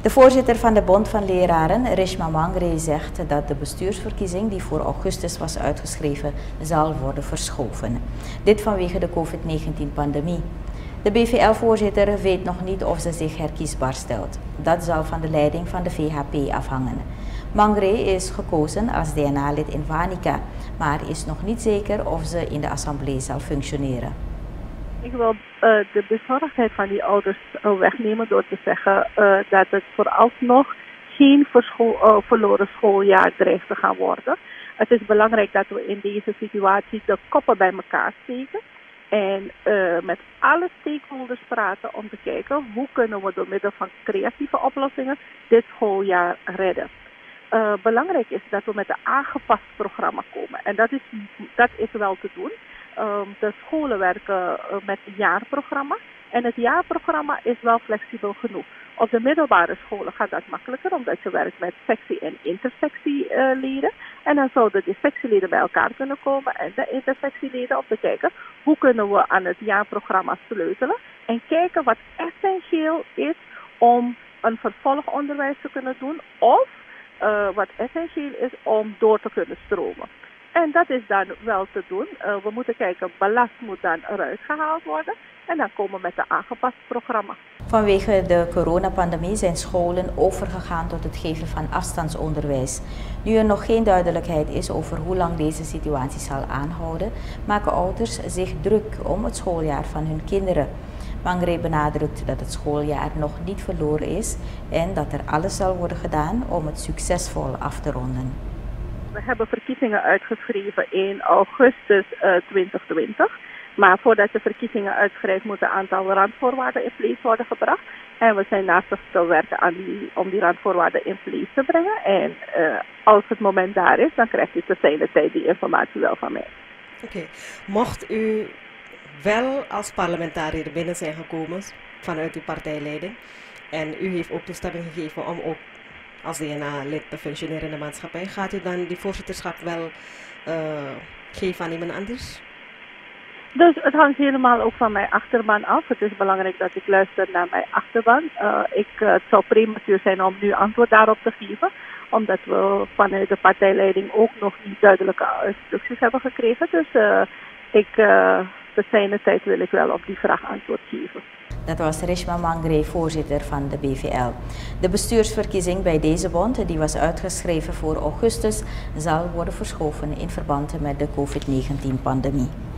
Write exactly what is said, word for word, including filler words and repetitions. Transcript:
De voorzitter van de Bond van Leraren, Reshma Mangre, zegt dat de bestuursverkiezing die voor augustus was uitgeschreven zal worden verschoven. Dit vanwege de COVID negentien pandemie. De B V L-voorzitter weet nog niet of ze zich herkiesbaar stelt. Dat zal van de leiding van de V H P afhangen. Mangre is gekozen als D N A-lid in Wanica, maar is nog niet zeker of ze in de assemblee zal functioneren. Ik wil uh, de bezorgdheid van die ouders uh, wegnemen door te zeggen uh, dat het vooralsnog geen verscho uh, verloren schooljaar dreigt te gaan worden. Het is belangrijk dat we in deze situatie de koppen bij elkaar steken en uh, met alle stakeholders praten om te kijken hoe kunnen we door middel van creatieve oplossingen dit schooljaar redden. Uh, belangrijk is dat we met een aangepast programma komen en dat is, dat is wel te doen. Um, de scholen werken uh, met een jaarprogramma en het jaarprogramma is wel flexibel genoeg. Op de middelbare scholen gaat dat makkelijker omdat je werkt met sectie- en intersectieleden. Uh, en dan zouden de sectieleden bij elkaar kunnen komen en de intersectieleden om te kijken hoe kunnen we aan het jaarprogramma sleutelen. En kijken wat essentieel is om een vervolgonderwijs te kunnen doen of uh, wat essentieel is om door te kunnen stromen. En dat is dan wel te doen. Uh, we moeten kijken, ballast moet dan eruit gehaald worden. En dan komen we met een aangepast programma. Vanwege de coronapandemie zijn scholen overgegaan tot het geven van afstandsonderwijs. Nu er nog geen duidelijkheid is over hoe lang deze situatie zal aanhouden, maken ouders zich druk om het schooljaar van hun kinderen. Mangre benadrukt dat het schooljaar nog niet verloren is en dat er alles zal worden gedaan om het succesvol af te ronden. We hebben verkiezingen uitgeschreven in augustus uh, twintig twintig. Maar voordat je verkiezingen uitschrijft moet een aantal randvoorwaarden in place worden gebracht. En we zijn naast te werken aan die, om die randvoorwaarden in place te brengen. En uh, als het moment daar is, dan krijgt u te zijner tijd die informatie wel van mij. Oké. Okay. Mocht u wel als parlementariër binnen zijn gekomen vanuit uw partijleiding en u heeft ook toestemming gegeven om ook als D N A-lid te functioneren in de maatschappij, gaat u dan die voorzitterschap wel uh, geven aan iemand anders? Dus het hangt helemaal ook van mijn achterban af. Het is belangrijk dat ik luister naar mijn achterban. Uh, ik, uh, het zou prematuur zijn om nu antwoord daarop te geven, omdat we vanuit de partijleiding ook nog niet duidelijke instructies hebben gekregen. Dus uh, ik, uh, te zijner tijd wil ik wel op die vraag antwoord geven. Dat was Reshma Mangre, voorzitter van de B V L. De bestuursverkiezing bij deze bond, die was uitgeschreven voor augustus, zal worden verschoven in verband met de COVID negentien pandemie.